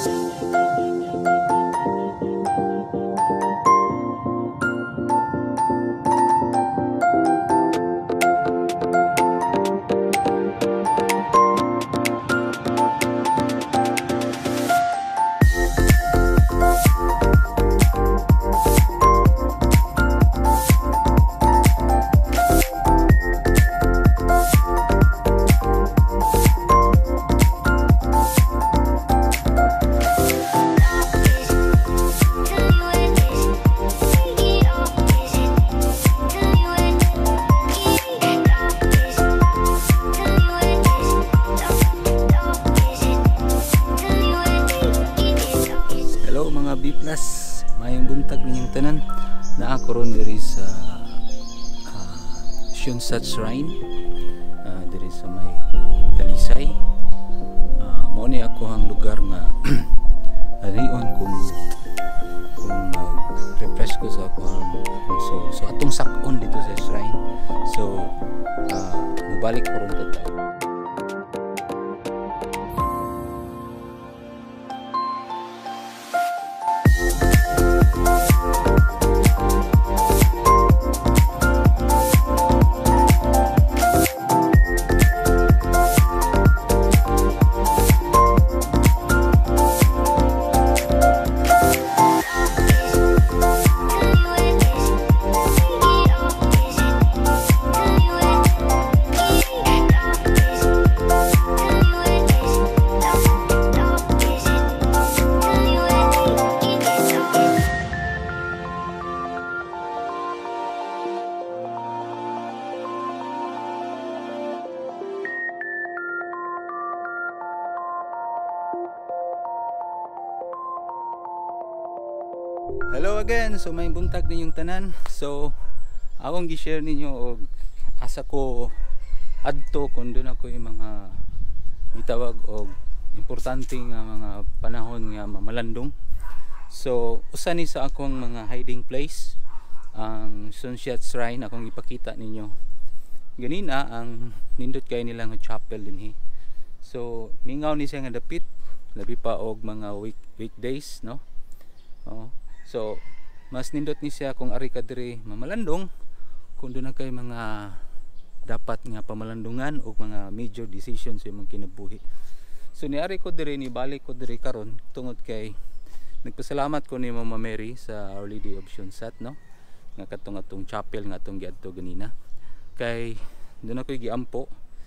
Mayong buntag ninyong tanan na ako ron diri sa Syunsat Shrine, diri sa may Talisay. Mao ni ako ang lugar nga arion kung refresh ko sa ako ang soul. So atong sakon dito sa shrine. So mubalik ko ron ta. Hello again, so may buntag ninyong tanan. So akong gi-share ninyo og asa ko adto kun doon ako yung mga gitawag og importante nga mga panahon nga mamalandong. So usa ni sa akong mga hiding place ang Syunsat Shrine akong ipakita ninyo. Ganina ang nindot kay nila nga chapel dinhi. So mingaw ni siya nga dapit labi pa og mga weekdays, no? So mas nindot ni siya kung ari ka diri mamalandong kung doon na kay mga dapat nga pamalandungan o mga major decisions sa imong kinabuhi. So niari ko diri, ni balik ko diri karon tungod kay nagpasalamat ko ni Mama Mary sa Our Lady of Syunsat, no? Nga katong atong chapel nga atong giadto ganina. Kay doon ako giampo.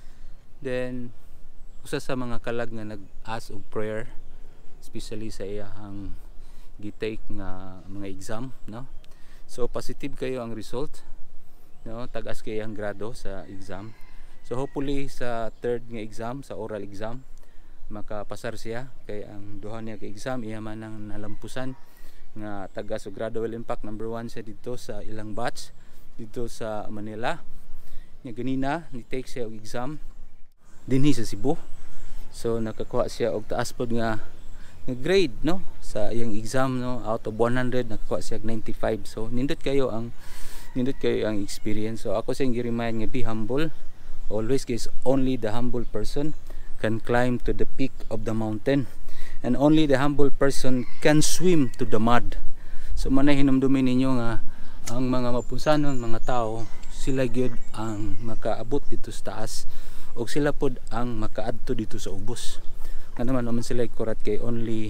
Then usa sa mga kalag nga nag-ask og prayer especially sa iyang gitake nga mga exam, no? So positive kayo ang result, no? Tagas kayo ang grado sa exam. So hopefully sa third nga exam, sa oral exam, makapasar siya kay ang duha niya ka exam iya man ang nalampusan nga tagas og grado well impact number 1 siya dito sa ilang batch dito sa Manila. Nya ganina ni take siya og exam dinhi sa Cebu. So nakakuha siya og taas pod nga grade, no, sa iyang exam, no? Out of 100 nakakuha siya 95. So nindot kayo ang experience. So ako siyang gi-remind nga be humble always, guys. Only the humble person can climb to the peak of the mountain, and only the humble person can swim to the mud. So manay hinumdumi ninyo nga ang mga mapusanon mga tao sila gyud ang makaabot dito sa taas o sila pod ang makaadto dito sa ubos. Nga naman sila kurat kay only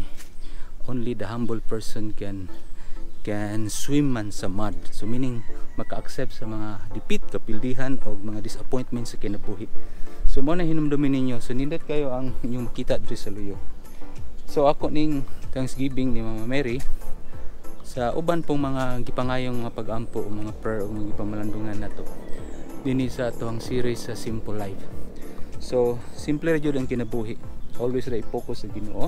the humble person can swim man sa mud. So meaning maka-accept sa mga dipit, kapildihan o mga disappointments sa kinabuhi. So mo na hinumdumin ninyo. So nindot kayo ang inyong makita dito sa luyo. So ako ning Thanksgiving ni Mama Mary sa uban pong mga gipangayong mga pag-ampo o mga prayer o mga gipamalandungan nato dinhi sa atoang series sa Simple Life. So simple ra jud ang kinabuhi. Always ra i-focus sa Ginoo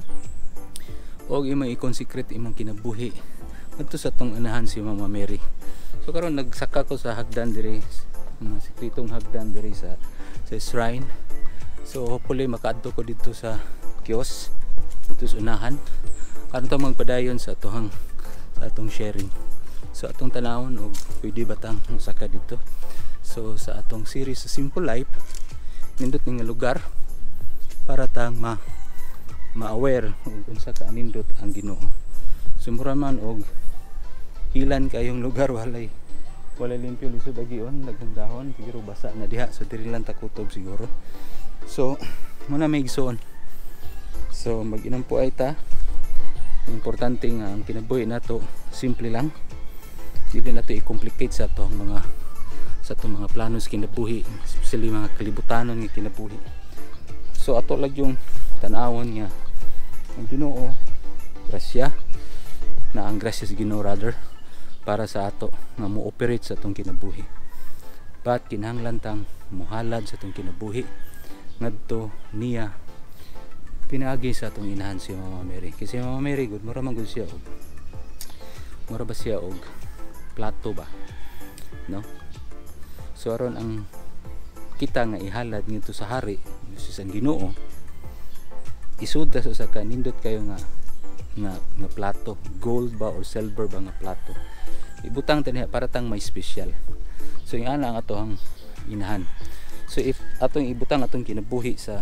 og imong i-consecrate imong kinabuhi adto sa tong anahan si Mama Mary. So karon nagsaka ko sa hagdan diri, mga sikretong hagdan diri sa shrine. So hopefully makaadto ko dito sa kiosk dito sa unahan aron ta magpadayon sa atong sharing. So atong tanawon og pwede batang saka dito. So sa atong series sa Simple Life nindot nga lugar para tang ma-aware og unsa ka nindot ang Ginoo. Sumura man og hilan kayong lugar walay limpyo lisod dagion, daghang dahon siguro basa na diha, so diri lang takutob siguro. So muna may igsoon. So mag-inom po ay ta. Importante nga ang kinabuhi nato simple lang. Dili nato i-complicate sa atong mga planos kinabuhi, especially mga kalibutanon nga kinabuhi. So ato lang yung tan-awon nga ang Ginoo grasya na ang grasya sa Ginoo rather para sa ato nga mo-operate sa atong kinabuhi. But kinahanglan tang muhalad sa atong kinabuhi ngadto niya pinaagi sa atong inahan si Mama Mary. Kasi Mama Mary good mura man gud siya og mura ba siya og plato ba, no? So aron ang kita nga ihalad ngadto sa hari sa Ginoo, isud ta sa kanindot kayo nga plato, gold ba or silver ba nga plato. Ibutang tani para tang may special. So yung ana ang atong inahan. So if atong ibutang atong kinabuhi sa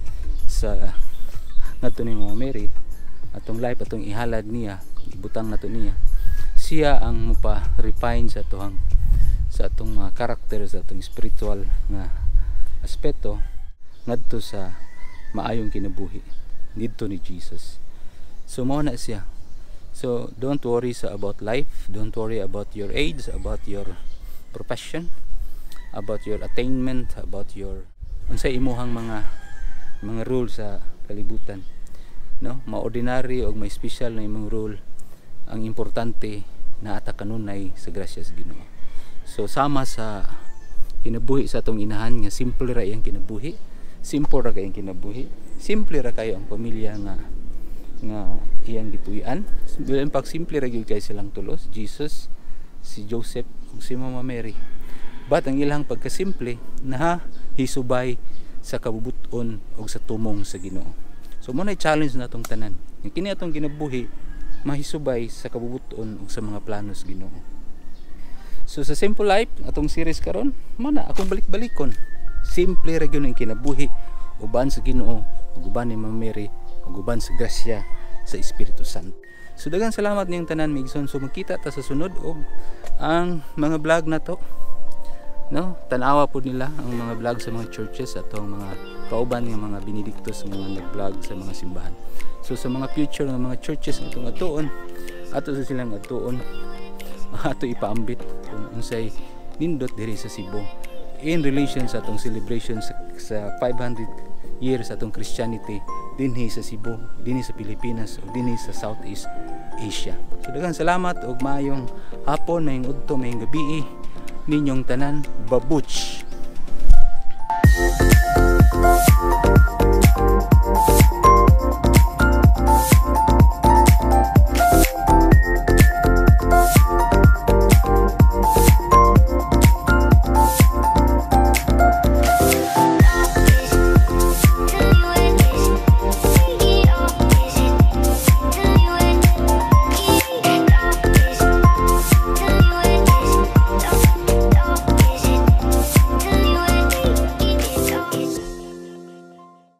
ngadto ni Mama Mary, atong life atong ihalad niya, ibutang nato niya. Siya ang mupa-refine sa atong mga karakter, sa atong spiritual nga aspeto ngadto sa maayong kinabuhi didto ni Jesus. So mao na siya. So don't worry about life, don't worry about your age, about your profession, about your attainment, about your unsay imuhang mga rule sa kalibutan, no? Ma-ordinary o may special na imong rule. Ang importante na ata kanunay sa grasya sa Ginoo. So sama sa kinabuhi sa atong inahan nga simple ra iyang kinabuhi, simple ra kay iyang kinabuhi, simple ra kayo ang pamilya nga iyang gipuy-an. Bilang pag simple ra gyud kay silang tulos, Jesus, si Joseph ug si Mama Mary. But ang ilang pagkasimple na hisubay sa kabubuton ug sa tumong sa Ginoo. So mo na challenge natong tanan. Yung kini atong kinabuhi mahisubay sa kabubuton ug sa mga planos Ginoo. So sa Simple Life atong series karon, mo na akong balik-balikon. Simple ra gyud ang kinabuhi uban sa Ginoo ug uban ni Mama Mary ug uban sa grasya sa Espiritu Santo. So daghang salamat niyong tanan migson. So magkita ta sa sunod og ang mga vlog na to, no? Tanawa po nila ang mga vlog sa mga churches atong mga kauban nga mga Benedictos nga nag-vlog sa mga simbahan. So sa mga future nga mga churches atong atuon, ato sa silang atuon, ato ipaambit kung unsay nindot diri sa Cebu in relation sa atong celebration sa 500 years atong Christianity dinhi sa Cebu, dinhi sa Pilipinas o dinhi sa Southeast Asia. So daghang salamat og maayong hapon, mayong udto, mayong gabi ninyong tanan. Babuch.